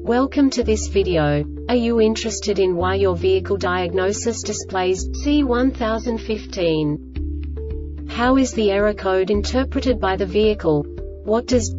Welcome to this video. Are you interested in why your vehicle diagnosis displays C1015? How is the error code interpreted by the vehicle? What does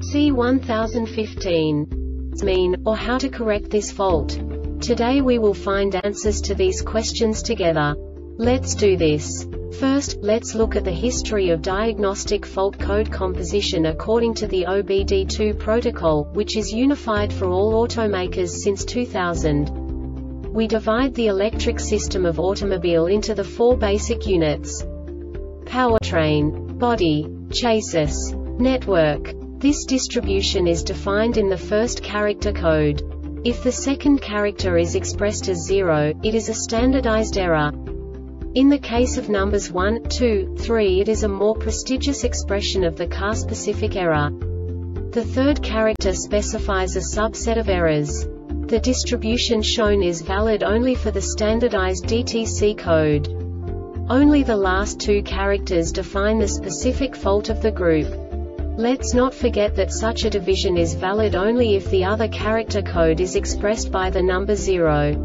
C1015 mean, or how to correct this fault? Today we will find answers to these questions together. Let's do this. First, let's look at the history of diagnostic fault code composition according to the OBD2 protocol, which is unified for all automakers since 2000. We divide the electric system of automobile into the four basic units: powertrain, body, chassis, network. This distribution is defined in the first character code. If the second character is expressed as 0, it is a standardized error. In the case of numbers 1, 2, 3, it is a more prestigious expression of the car-specific error. The third character specifies a subset of errors. The distribution shown is valid only for the standardized DTC code. Only the last two characters define the specific fault of the group. Let's not forget that such a division is valid only if the other character code is expressed by the number 0.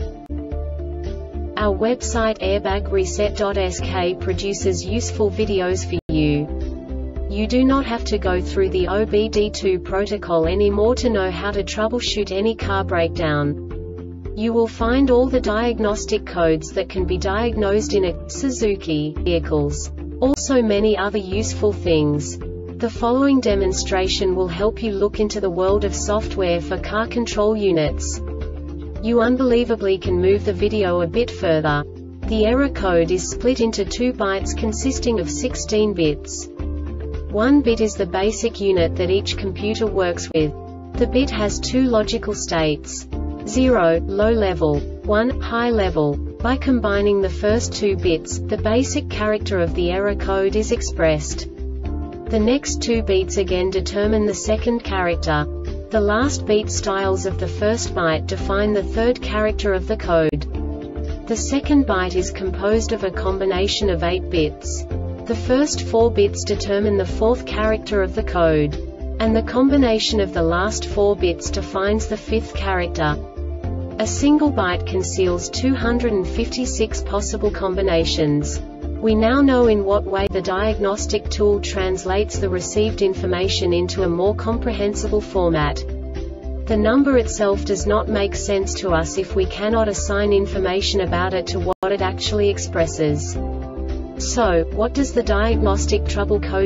Our website airbagreset.sk produces useful videos for you. You do not have to go through the OBD2 protocol anymore to know how to troubleshoot any car breakdown. You will find all the diagnostic codes that can be diagnosed in a Suzuki vehicles. Also many other useful things. The following demonstration will help you look into the world of software for car control units. You unbelievably can move the video a bit further. The error code is split into 2 bytes consisting of 16 bits. 1 bit is the basic unit that each computer works with. The bit has 2 logical states: 0, low level, 1, high level. By combining the first 2 bits, the basic character of the error code is expressed. The next 2 beats again determine the second character. The last beat styles of the first byte define the third character of the code. The second byte is composed of a combination of 8 bits. The first 4 bits determine the fourth character of the code. And the combination of the last 4 bits defines the fifth character. A single byte conceals 256 possible combinations. We now know in what way the diagnostic tool translates the received information into a more comprehensible format. The number itself does not make sense to us if we cannot assign information about it to what it actually expresses. So, what does the diagnostic trouble code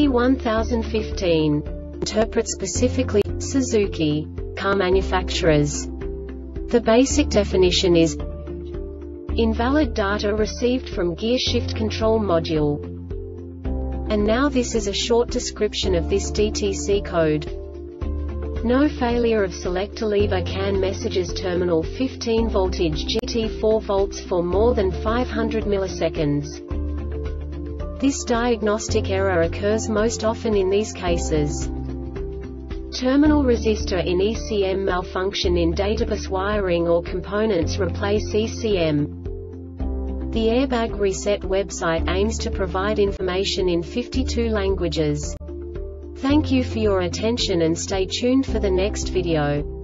C1015 interpret specifically for Suzuki car manufacturers? The basic definition is invalid data received from gear shift control module. And now this is a short description of this DTC code. No failure of selector lever CAN messages terminal 15 voltage GT4 volts for more than 500 milliseconds. This diagnostic error occurs most often in these cases: terminal resistor in ECM malfunction in databus wiring or components replace ECM. The Airbag Reset website aims to provide information in 52 languages. Thank you for your attention and stay tuned for the next video.